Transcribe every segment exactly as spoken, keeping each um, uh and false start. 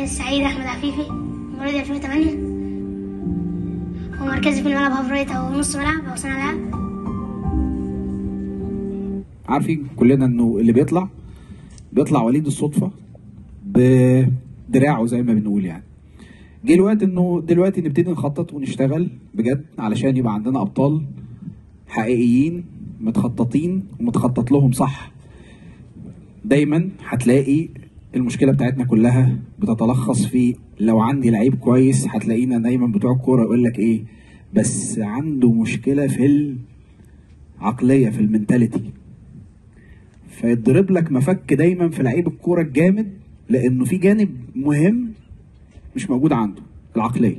السعيد أحمد عفيفي، مواليد ألفين وثمانية، ومركزي في الملعب هاف رايت أو نص ملعب أو صانع لعب. عارفين كلنا إنه اللي بيطلع بيطلع وليد الصدفة بدراعه زي ما بنقول يعني. جه الوقت إنه دلوقتي نبتدي نخطط ونشتغل بجد علشان يبقى عندنا أبطال حقيقيين متخططين ومتخطط لهم صح. دايما هتلاقي المشكله بتاعتنا كلها بتتلخص في لو عندي لعيب كويس هتلاقينا دايما بتوع الكوره يقول لك ايه، بس عنده مشكله في العقليه في المنتاليتي، فيضرب لك مفك دايما في لعيب الكوره الجامد لانه في جانب مهم مش موجود عنده، العقليه.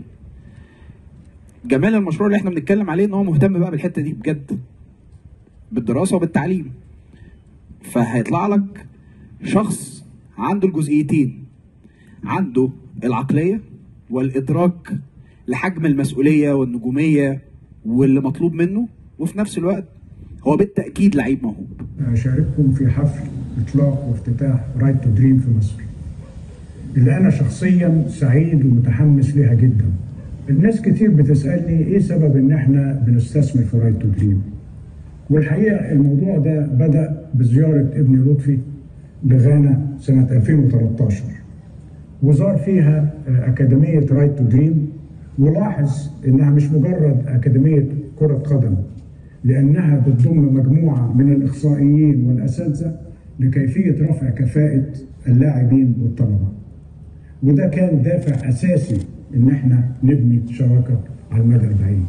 جمال المشروع اللي احنا بنتكلم عليه ان هو مهتم بقى بالحته دي بجد، بالدراسه وبالتعليم. فهيطلع لك شخص عنده الجزئيتين، عنده العقليه والادراك لحجم المسؤوليه والنجوميه واللي مطلوب منه، وفي نفس الوقت هو بالتاكيد لعيب موهوب. اشارككم في حفل اطلاق وافتتاح رايت تو دريم في مصر، اللي انا شخصيا سعيد ومتحمس ليها جدا. الناس كتير بتسالني ايه سبب ان احنا بنستثمر في رايت تو دريم، والحقيقه الموضوع ده بدا بزياره ابني لطفي لغانا سنه ألفين وثلاثة عشر، وزار فيها اكاديميه رايت تو دريم، ولاحظ انها مش مجرد اكاديميه كره قدم، لانها بتضم مجموعه من الاخصائيين والاساتذه لكيفيه رفع كفاءه اللاعبين والطلبه. وده كان دافع اساسي ان احنا نبني شراكه على المدى البعيد.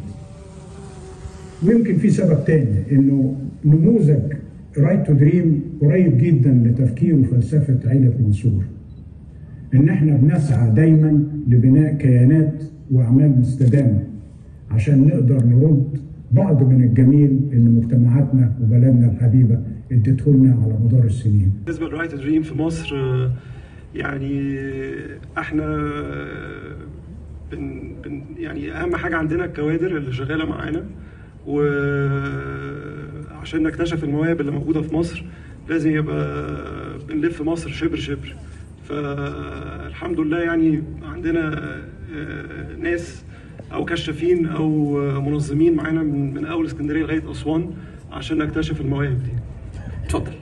ويمكن في سبب تاني، انه نموذج رايت تو دريم قريب جدا لتفكير وفلسفه عيله منصور، ان احنا بنسعى دايما لبناء كيانات واعمال مستدامه عشان نقدر نرد بعض من الجميل اللي مجتمعاتنا وبلدنا الحبيبه ادته لنا على مدار السنين. بالنسبه لرايت تو دريم في مصر، يعني احنا بن بن يعني اهم حاجه عندنا الكوادر اللي شغاله معانا، وعشان نكتشف المواهب اللي موجوده في مصر لازم يبقى بنلف مصر شبر شبر. فالحمد لله يعني عندنا ناس او كشافين او منظمين معانا من من اول اسكندريه لغايه اسوان عشان نكتشف المواهب دي. اتفضل.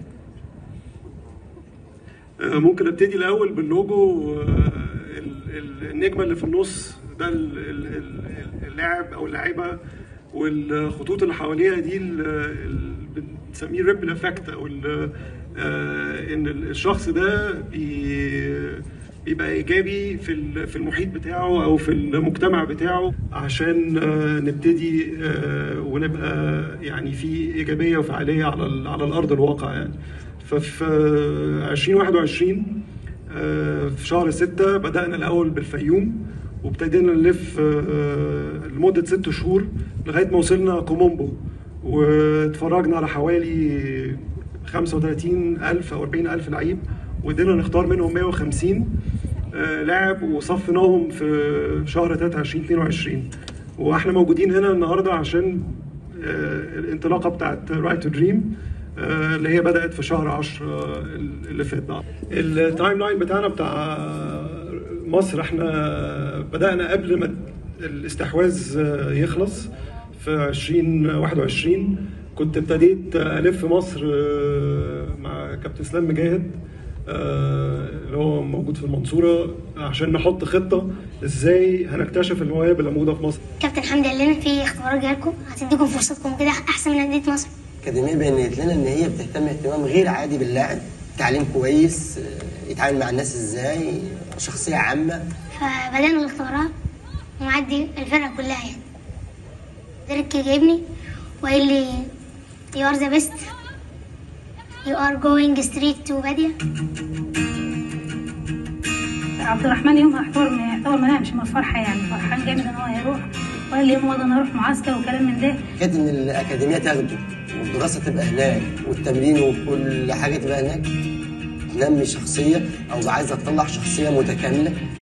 ممكن ابتدي الاول باللوجو. النجمه اللي في النص ده اللاعب او اللاعبه، والخطوط اللي حواليها دي بنسميه الريبل افكت، او ان الشخص ده بيبقى ايجابي في في المحيط بتاعه او في المجتمع بتاعه، عشان نبتدي ونبقى يعني في ايجابيه وفعاليه على على الارض الواقع يعني. ففي ألفين وواحد وعشرين في شهر ستة بدأنا الأول بالفيوم، وابتدينا نلف لمدة ست شهور لغاية ما وصلنا كومومبو، واتفرجنا على حوالي خمسة وثلاثين ألف أو أربعين ألف لعيب، وقدرنا نختار منهم مئة وخمسين لاعب وصفناهم في شهر ثلاثة ألفين واثنين وعشرين. واحنا موجودين هنا النهارده عشان الانطلاقة بتاعت رايت تو دريم اللي هي بدأت في شهر عشرة اللي فات ده. التايم لاين بتاعنا بتاع مصر، احنا بدأنا قبل ما الاستحواذ يخلص في ألفين وواحد وعشرين. كنت ابتديت ألف مصر مع كابتن اسلام مجاهد اللي هو موجود في المنصورة، عشان نحط خطة ازاي هنكتشف المواهب اللي موجودة في مصر. كابتن حمدي قال لنا في اختبارات جايلكم هتديكم فرصتكم كده احسن من أندية مصر. الأكاديمية بينت لنا إن هي بتهتم اهتمام غير عادي باللاعب، تعليم كويس، يتعامل مع الناس إزاي، شخصية عامة. فبدأنا الاختبارات ومعدي الفرقة كلها يعني. ديريك جايبني وقال لي you are the best, you are going straight to بادية. عبد الرحمن يومها اعتبر يعتبر ما نامش من الفرحة، يعني فرحان جامد إن هو هيروح، وقال لي يوم أنا هروح معسكر وكلام من ده. كانت إن الأكاديمية تاخده والدراسة تبقى هناك والتمرين وكل حاجة تبقى هناك، تنمي شخصية أو عايزة تطلع شخصية متكاملة.